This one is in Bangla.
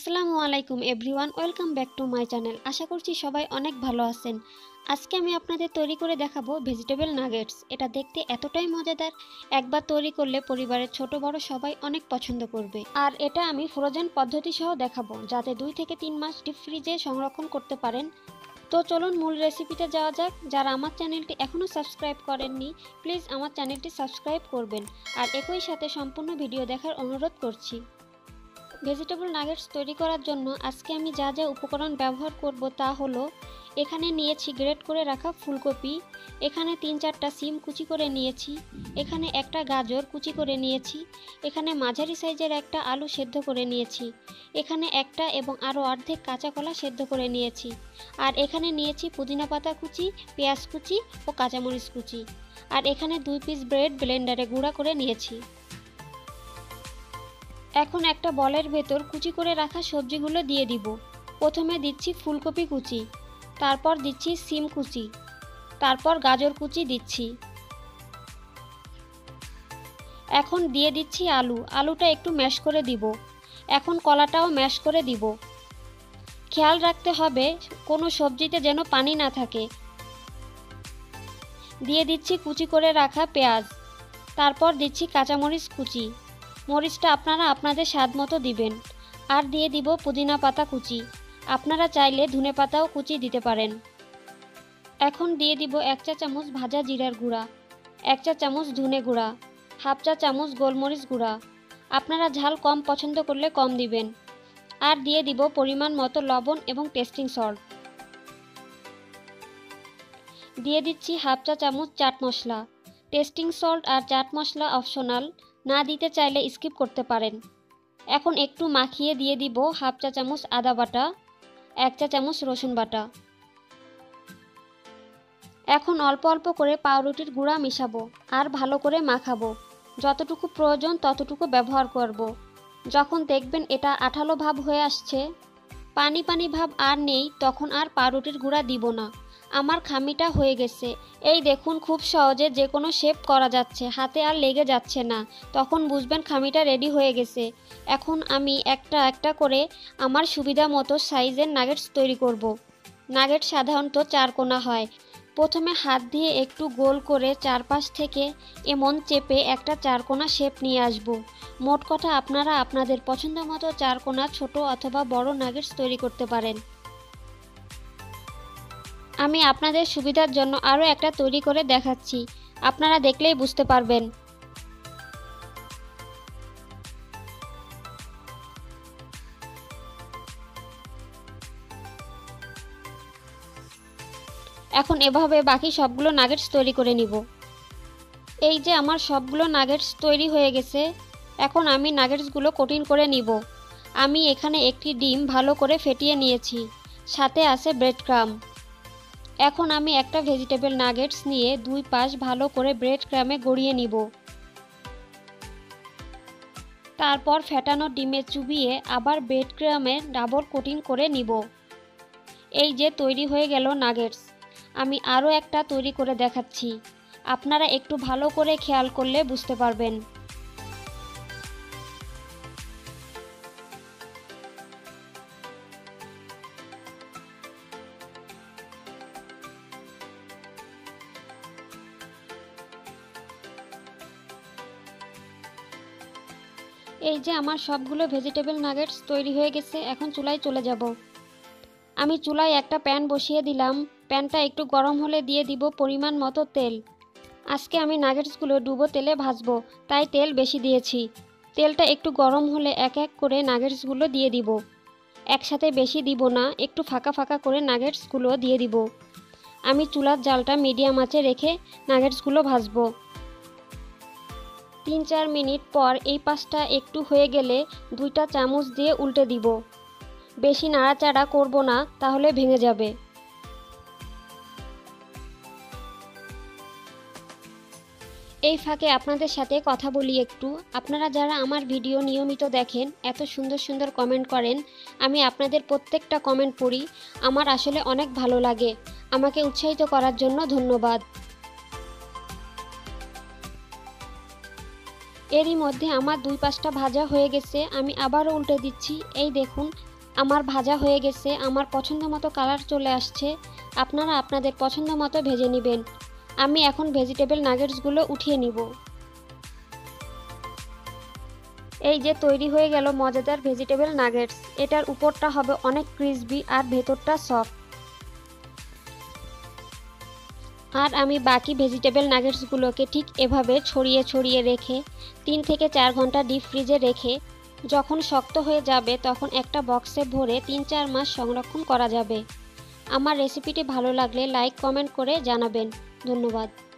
আসসালামু আলাইকুম everyone, welcome back to my channel. আশা করছি সবাই অনেক ভালো আছেন। আজকে আমি আপনাদের তৈরি করে দেখাবো ভেজিটেবল নাগেটস। এটা দেখতে এতটাই মজাদার, একবার তৈরি করলে পরিবারের ছোট বড় সবাই অনেক পছন্দ করবে। আর এটা আমি ফ্রোজেন পদ্ধতি সহ দেখাবো, যাতে 2 থেকে 3 মাস ডিপ ফ্রিজে সংরক্ষণ করতে পারেন। তো চলুন মূল রেসিপিতে যাওয়া যাক। যারা আমার চ্যানেলটি এখনও সাবস্ক্রাইব করেননি, প্লিজ আমার চ্যানেলটি সাবস্ক্রাইব করবেন আর একই সাথে সম্পূর্ণ ভিডিও দেখার অনুরোধ করছি। ভেজিটেবল নাগেটস তৈরি করার জন্য আজকে আমি যা যা উপকরণ ব্যবহার করব তা হলো, এখানে নিয়েছি গ্রেট করে রাখা ফুলকপি, এখানে 3-4টা সিম কুচি করে নিয়েছি, এখানে একটা গাজর কুচি করে নিয়েছি, এখানে মাঝারি সাইজের একটা আলু সেদ্ধ করে নিয়েছি, এখানে একটা এবং আরও অর্ধেক কাঁচা কলা সেদ্ধ করে নিয়েছি, আর এখানে নিয়েছি পুদিনা পাতা কুচি, পেঁয়াজ কুচি ও কাঁচামরিচ কুচি, আর এখানে 2 পিস ব্রেড ব্লেন্ডারে গুঁড়া করে নিয়েছি। এখন একটা বলের ভেতর কুচি করে রাখা সবজিগুলো দিয়ে দিব। প্রথমে দিচ্ছি ফুলকপি কুচি, তারপর দিচ্ছি সিম কুচি, তারপর গাজর কুচি দিচ্ছি। এখন দিয়ে দিচ্ছি আলুটা একটু ম্যাশ করে দিব। এখন কলাটাও ম্যাশ করে দিব। খেয়াল রাখতে হবে কোনো সবজিতে যেন পানি না থাকে। দিয়ে দিচ্ছি কুচি করে রাখা পেঁয়াজ, তারপর দিচ্ছি কাঁচামরিচ কুচি, মরিচটা আপনারা আপনাদের স্বাদ মতো দিবেন, আর দিয়ে দিব পুদিনা পাতা কুচি, আপনারা চাইলে ধনে পাতাও কুচি দিতে পারেন। এখন দিয়ে দিব 1 চা চামচ ভাজা জিরার গুঁড়া, 1 চা চামচ ধনে গুঁড়া, হাফ চা চামচ গোলমরিচ গুঁড়া, আপনারা ঝাল কম পছন্দ করলে কম দিবেন, আর দিয়ে দিব পরিমাণ মতো লবণ এবং টেস্টিং সল্ট। দিয়ে দিচ্ছি হাফ চা চামচ চাট মশলা। টেস্টিং সল্ট আর চাট মশলা অপশনাল, না দিতে চাইলে স্কিপ করতে পারেন। এখন একটু মাখিয়ে দিয়ে দিব হাফ চা চামচ আদা বাটা, 1 চা চামচ রসুন বাটা। এখন অল্প অল্প করে পাউরুটির গুঁড়া মিশাবো আর ভালো করে মাখাবো। যতটুকু প্রয়োজন ততটুকু ব্যবহার করব। যখন দেখবেন এটা আঠালো ভাব হয়ে আসছে, পানি পানি ভাব আর নেই, তখন আর পাউরুটির গুঁড়া দিব না। আমার খামিটা হয়ে গেছে। এই দেখুন, খুব সহজে যে কোনো শেপ করা যাচ্ছে, হাতে আর লেগে যাচ্ছে না। তখন বুঝবেন খামিটা রেডি হয়ে গেছে। এখন আমি একটা একটা করে আমার সুবিধা মতো সাইজের নাগেটস তৈরি করব। নাগেট সাধারণত 4 কোনা হয়। প্রথমে হাত দিয়ে একটু গোল করে চারপাশ থেকে এমন চেপে একটা 4 কোনা শেপ নিয়ে আসব। মোট কথা আপনারা আপনাদের পছন্দ মতো 4 কোনা ছোট অথবা বড় নাগেটস তৈরি করতে পারেন। আমি আপনাদের সুবিধার জন্য আরও একটা তৈরি করে দেখাচ্ছি, আপনারা দেখলেই বুঝতে পারবেন। এখন এভাবে বাকি সবগুলো নাগেটস তৈরি করে নিব। এই যে আমার সবগুলো নাগেটস তৈরি হয়ে গেছে। এখন আমি নাগেটসগুলো কোটিং করে নিব। আমি এখানে একটি ডিম ভালো করে ফেটিয়ে নিয়েছি, সাথে আছে ব্রেড ক্রাম্ব। এখন আমি একটা ভেজিটেবল নাগেটস নিয়ে 2 পাশ ভালো করে ব্রেড ক্রামে গড়িয়ে নিব। তারপর ফেটানো ডিমে চুবিয়ে আবার ব্রেড ক্রামে ডাবল কোটিং করে নিব। এই যে তৈরি হয়ে গেল নাগেটস। আমি আরও একটা তৈরি করে দেখাচ্ছি, আপনারা একটু ভালো করে খেয়াল করলে বুঝতে পারবেন। এই যে আমার সবগুলো ভেজিটেবল নাগেটস তৈরি হয়ে গেছে। এখন চুলায় চলে যাব। আমি চুলায় একটা প্যান বসিয়ে দিলাম। প্যানটা একটু গরম হলে দিয়ে দিব পরিমাণ মতো তেল। আজকে আমি নাগেটসগুলো ডুবো তেলে ভাজবো, তাই তেল বেশি দিয়েছি। তেলটা একটু গরম হলে এক এক করে নাগেটসগুলো দিয়ে দিব। একসাথে বেশি দিব না, একটু ফাঁকা ফাঁকা করে নাগেটসগুলো দিয়ে দিব। আমি চুলার জালটা মিডিয়াম আঁচে রেখে নাগেটসগুলো ভাজবো। 3-4 মিনিট পর এই পাশটা একটু হয়ে গেলে 2টা চামচ দিয়ে উল্টে দিব। বেশি নাড়াচাড়া করব না, তাহলে ভেঙে যাবে। এই ফাঁকে আপনাদের সাথে কথা বলি একটু। আপনারা যারা আমার ভিডিও নিয়মিত দেখেন, এত সুন্দর সুন্দর কমেন্ট করেন, আমি আপনাদের প্রত্যেকটা কমেন্ট পড়ি। আমার আসলে অনেক ভালো লাগে। আমাকে উৎসাহিত করার জন্য ধন্যবাদ। এরই মধ্যে আমার 2 পাশটা ভাজা হয়ে গেছে। আমি আবারও উল্টে দিচ্ছি। এই দেখুন, আমার ভাজা হয়ে গেছে, আমার পছন্দ মতো কালার চলে আসছে। আপনারা আপনাদের পছন্দ মতো ভেজে নেবেন। আমি এখন ভেজিটেবল নাগেটসগুলো উঠিয়ে নিব। এই যে তৈরি হয়ে গেল মজাদার ভেজিটেবল নাগেটস। এটার উপরটা হবে অনেক ক্রিসপি আর ভেতরটা সফট। আর আমি বাকি ভেজিটেবল নাগেটসগুলোকে ঠিক এভাবে ছড়িয়ে ছড়িয়ে রেখে 3 থেকে 4 ঘন্টা ডিপ ফ্রিজে রেখে যখন শক্ত হয়ে যাবে তখন একটা বক্সে ভরে 3-4 মাস সংরক্ষণ করা যাবে। আমার রেসিপিটি ভালো লাগলে লাইক কমেন্ট করে জানাবেন। ধন্যবাদ।